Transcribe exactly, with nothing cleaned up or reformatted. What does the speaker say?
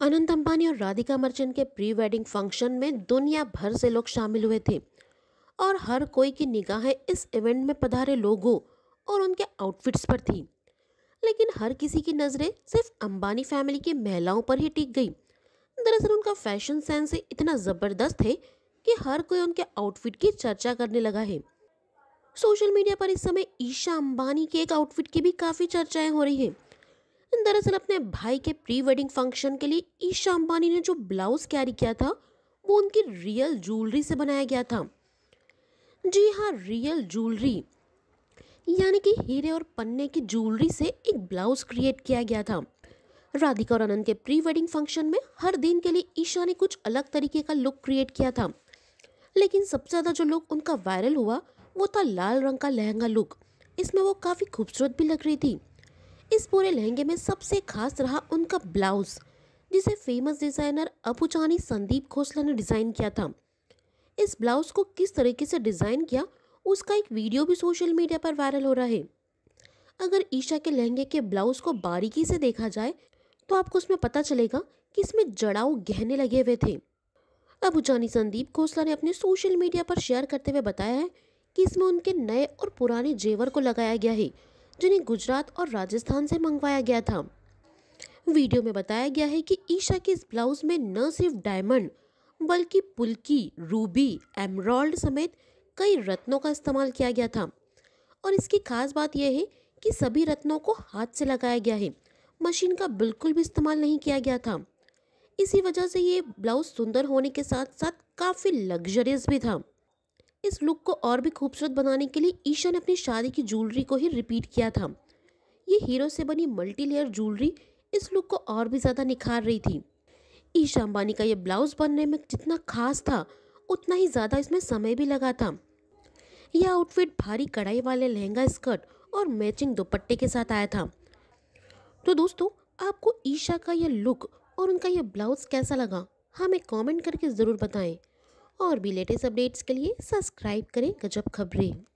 अनंत अंबानी और राधिका मर्चेंट के pre wedding function में दुनिया भर से लोग शामिल हुए थे और हर कोई की निगाहें इस इवेंट में पधारे लोगों और उनके आउटफिट्स पर थी। लेकिन हर किसी की नज़रें सिर्फ अंबानी फैमिली की महिलाओं पर ही टिक गई। दरअसल उनका फैशन सेंस इतना ज़बरदस्त है कि हर कोई उनके आउटफिट की चर्चा करने लगा है। सोशल मीडिया पर इस समय ईशा अंबानी के एक आउटफिट की भी काफ़ी चर्चाएं हो रही हैं। दरअसल अपने भाई के प्री वेडिंग फंक्शन के लिए ईशा अंबानी ने जो ब्लाउज कैरी किया था वो उनकी रियल ज्वेलरी से बनाया गया था। जी हाँ, रियल ज्वेलरी, यानी कि हीरे और पन्ने की ज्वेलरी से एक ब्लाउज क्रिएट किया गया था। राधिका और अनंत के प्री वेडिंग फंक्शन में हर दिन के लिए ईशा ने कुछ अलग तरीके का लुक क्रिएट किया था, लेकिन सबसे ज़्यादा जो लुक उनका वायरल हुआ वो था लाल रंग का लहंगा लुक। इसमें वो काफ़ी खूबसूरत भी लग रही थी। इस पूरे लहंगे में सबसे खास रहा उनका ब्लाउज, जिसे फेमस डिज़ाइनर अबुजानी संदीप खोसला ने डिज़ाइन किया था। इस ब्लाउज को किस तरीके से डिज़ाइन किया उसका एक वीडियो भी सोशल मीडिया पर वायरल हो रहा है। अगर ईशा के लहंगे के ब्लाउज को बारीकी से देखा जाए तो आपको उसमें पता चलेगा कि इसमें जड़ाऊ गहने लगे हुए थे। अबुजानी संदीप खोसला ने अपने सोशल मीडिया पर शेयर करते हुए बताया है कि इसमें उनके नए और पुराने जेवर को लगाया गया है, जिन्हें गुजरात और राजस्थान से मंगवाया गया था। वीडियो में बताया गया है कि ईशा के इस ब्लाउज में न सिर्फ डायमंड बल्कि पुल्की, रूबी, एमराल्ड समेत कई रत्नों का इस्तेमाल किया गया था। और इसकी खास बात यह है कि सभी रत्नों को हाथ से लगाया गया है, मशीन का बिल्कुल भी इस्तेमाल नहीं किया गया था। इसी वजह से ये ब्लाउज सुंदर होने के साथ साथ काफ़ी लग्जरियस भी था। इस लुक को और भी खूबसूरत बनाने के लिए ईशा ने अपनी शादी की ज्वेलरी को ही रिपीट किया था। ये हीरो से बनी मल्टी लेयर ज्वेलरी इस लुक को और भी ज़्यादा निखार रही थी। ईशा अंबानी का ये ब्लाउज बनने में जितना खास था उतना ही ज़्यादा इसमें समय भी लगा था। यह आउटफिट भारी कढ़ाई वाले लहंगा स्कर्ट और मैचिंग दुपट्टे के साथ आया था। तो दोस्तों, आपको ईशा का यह लुक और उनका यह ब्लाउज कैसा लगा हमें कमेंट करके ज़रूर बताएं। और भी लेटेस्ट अपडेट्स के लिए सब्सक्राइब करें गजब खबरें।